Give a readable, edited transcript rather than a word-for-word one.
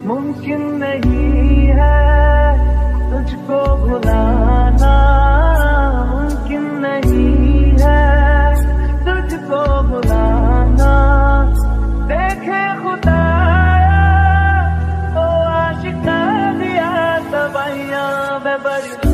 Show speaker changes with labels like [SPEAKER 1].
[SPEAKER 1] मुमकिन नहीं है तुझको भुलाना, मुमकिन नहीं है तुझको भुलाना। देखे खुदाया ओ आशिका दिया तबाहियां में बड़ी